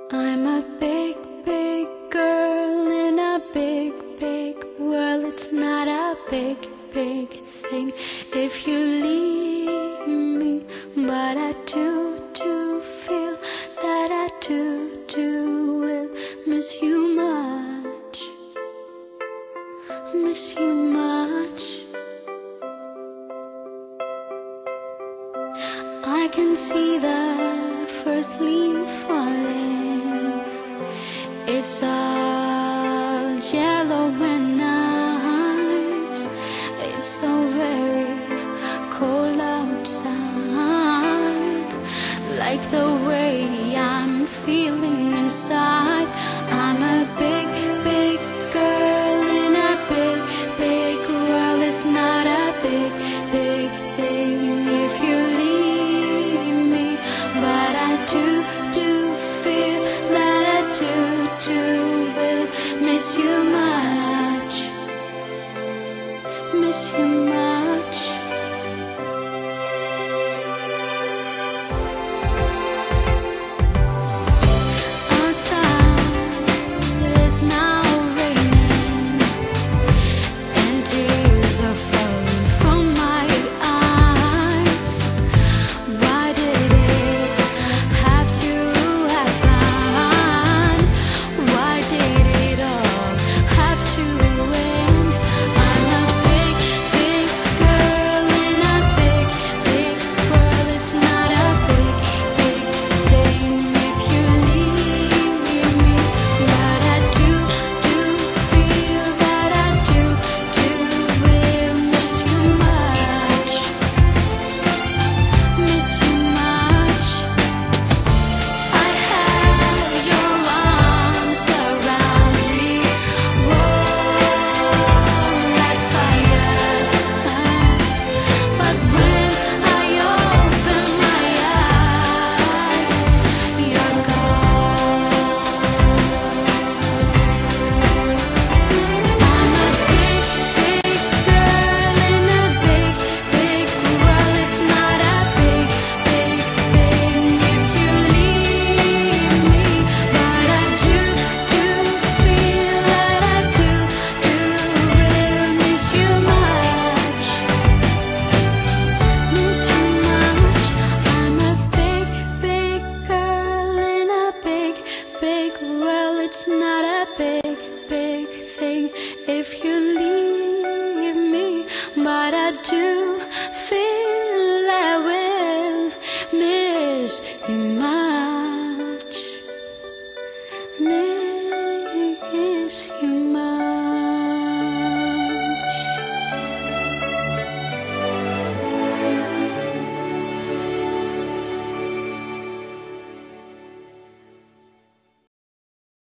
I'm a big, big girl in a big, big world. It's not a big, big thing if you leave me, but I do feel that I do will miss you much, miss you much. I can see the first leaf